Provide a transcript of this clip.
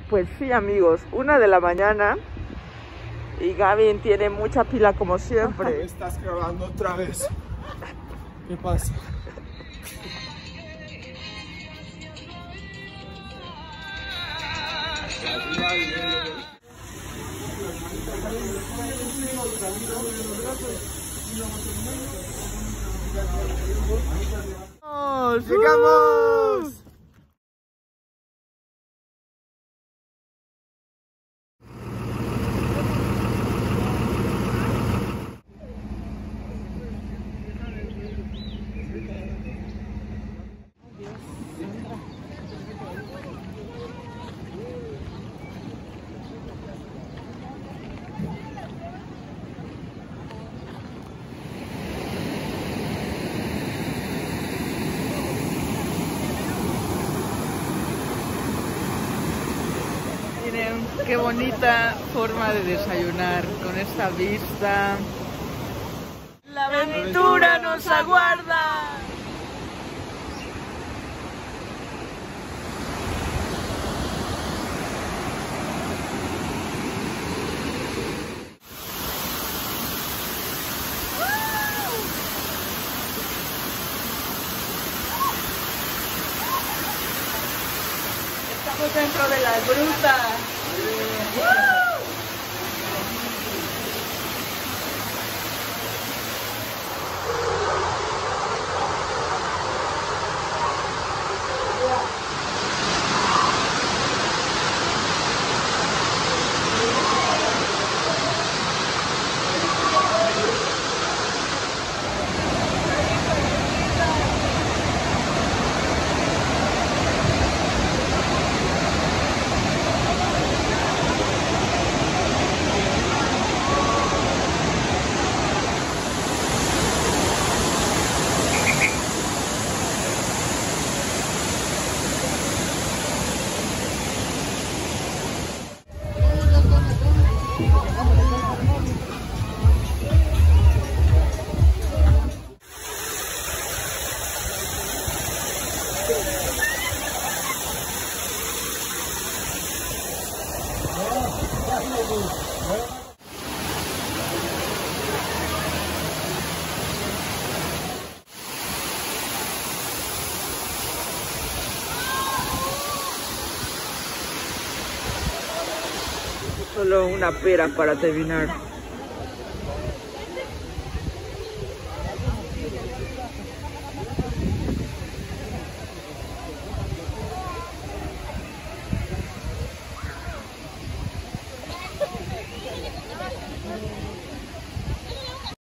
Pues sí, amigos, 1 de la mañana y Gavin tiene mucha pila como siempre. Estás grabando otra vez. ¿Qué pasa? ¡Llegamos! Miren qué bonita forma de desayunar con esta vista. La aventura nos aguarda. Estamos dentro de la gruta. Solo una pera para terminar.